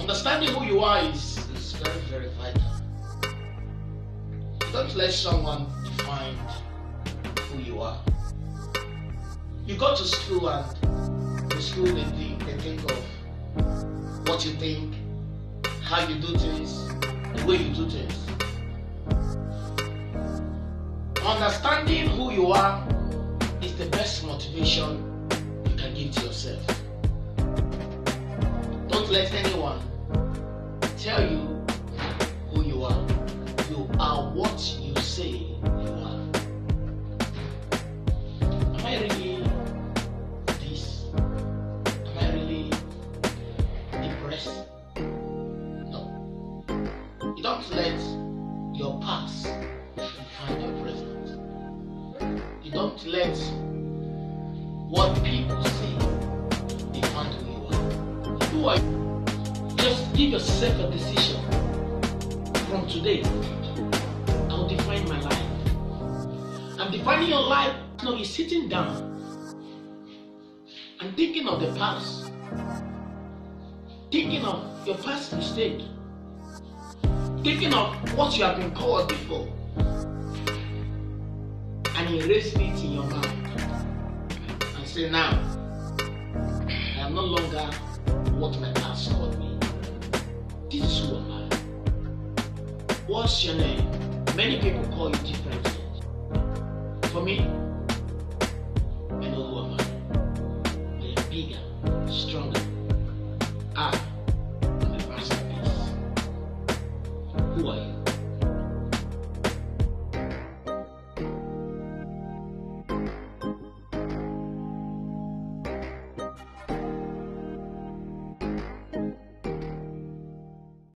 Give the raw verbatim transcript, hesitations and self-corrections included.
Understanding who you are is, is very, very vital. Don't let someone define who you are. You go to school and in school they think, they think of what you think, how you do things, the way you do things. Understanding who you are is the best motivation you can give to yourself. Don't let anyone tell you who you are. You are what you say you are. Am I really this? Am I really depressed? No. You don't let your past define your present. You don't let what people say define who you are. Who are you? Just give yourself a decision. From today, I will define my life. I'm defining your life. No, you're sitting down and thinking of the past, thinking of your past mistake, thinking of what you have been called before, and erasing it in your mind and say, now, I am no longer what my past called me. This is who am I. What's your name? Many people call you different things. For me,